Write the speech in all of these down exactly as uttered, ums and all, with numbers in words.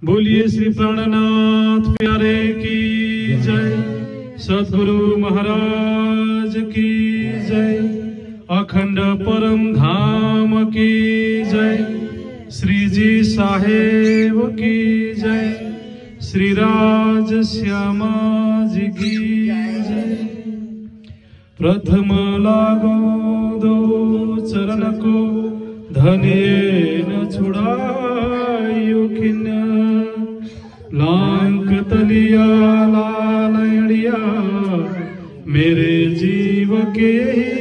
बोलिए श्री प्राणनाथ प्यारे की जय, सद्गुरु महाराज की जय, अखंड परम धाम की जय, श्री जी साहेब की जय, श्री राज श्यामा जी की जय। प्रथम लागो दो चरण को धनिये न छुड़ायो खिन्न, लांक तलिया लालयड़िया मेरे जीव के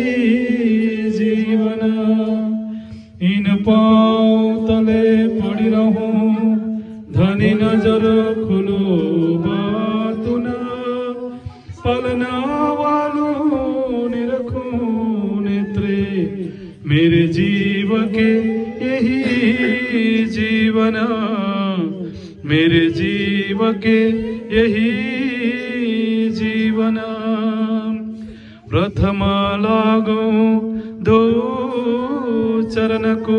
जीवन। इन पाँव तले पड़ी रहूं धनी नजर खुलो बातु न, पलना वालों ने रखूं नेत्रे मेरे जीव के यही जीवन, मेरे जीव के यही जीवन। प्रथम लागो दो चरण को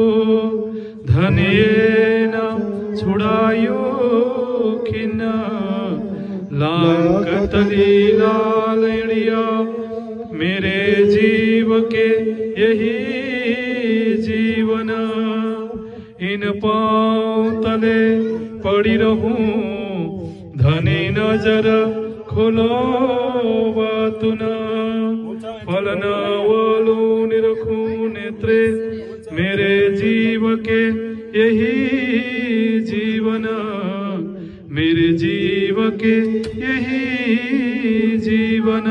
धनिये न छुड़ायो खिन्न, लांक तली लालयड़िया मेरे जीव के यही जीवन। इन पाँव तले पड़ी रहूं धनी नजर खोलो बातु न, फलना वालों ने रखूं नेत्रे मेरे जीव के यही जीवन, मेरे जीव के यही जीवन।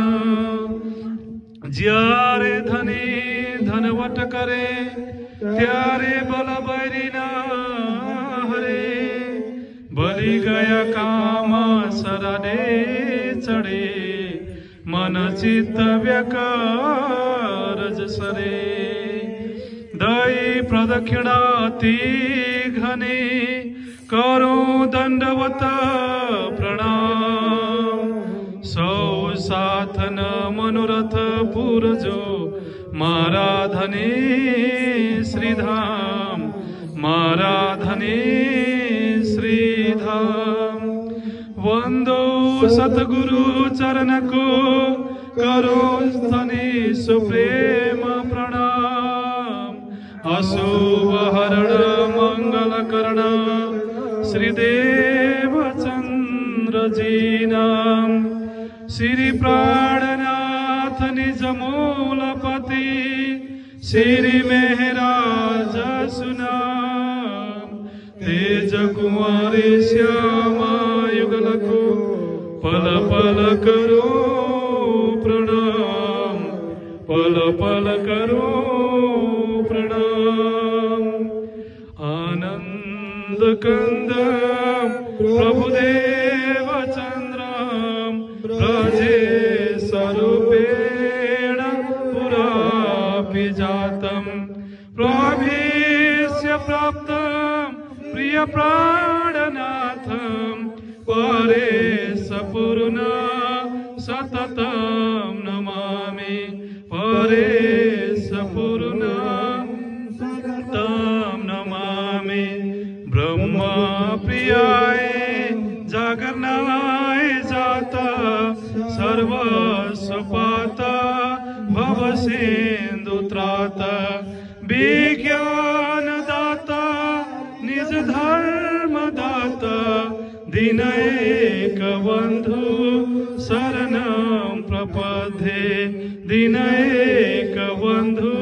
ज्यारे धनी धनवट करे त्यारे बल बैरी ना हरे, बलि गया काम सरदे चढ़े मन चित्त व्यकारज सरे। दई प्रदक्षिणाति घने करो दंडवत प्रणाम, सौ साथन मनोरथ पूरजो मारा धने श्रीधाम, मारा धने श्रीधाम। वंदो सतगुरु चरण को करो धने सुप्रेम प्रणाम, अशुभ हरण मंगल करण श्रीदेव चंद्र जी नाम। श्री प्राणनाथ निज मूलपति श्री मेहराज सुनाम, तेज कुमारी श्यामा युगल को पल पल करो प्रणाम, पल पल करो प्रणाम। आनंद कंद प्रभुदेव चंद्रम ब्रजे स्वरूपेण पुरापि जातम, प्रभीष्य प्राप्तम प्रिय प्राणनाथम, परे सपूर्ण सततम नमामि, परे सपूर्ण सततम नमामि। ब्रह्मा प्रियाय जागरणाय जाता सर्वस्वपाता भव सिंधु त्राता, विज्ञान दाता निज धर्म दाता, दीन एक बंधु शरणं प्रपद्ये, दीन एक बंधु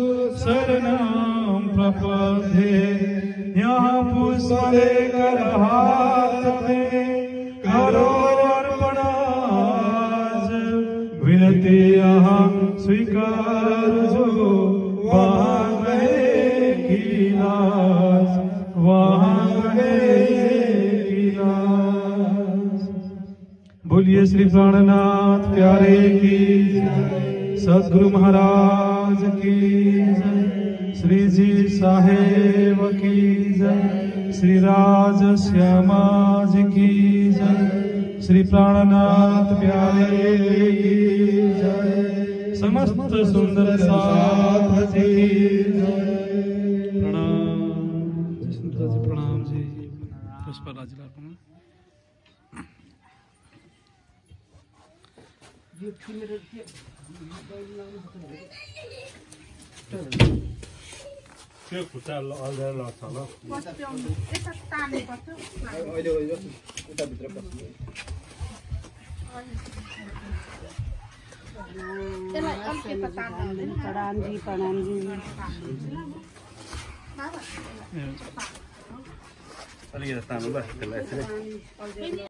शरणं प्रपद्ये। यहाँ पुष्प लेकर हाथ में करो अर्पण आज, विनती यहाँ स्वीकार जो वहाँ गए की लाज, वहाँ गए की लाज। बोलिए श्री प्राणनाथ प्यारे की जय, सद्गुरु महाराज की जय, श्री जी साहेब की जय, श्री राज श्यामा जी की जय, श्री प्राणनाथ प्यारे की जय, समस्त सुंदर साथ जी जय। प्रणाम जी, सुंदर जी प्रणाम जी। पुष्पराजलाई अर्पण। त्यो खुट्टा अल्झेर लड्छ ल प्रणाम जी प्रणाम जी अलिकति तान्नु ल त्यसलाई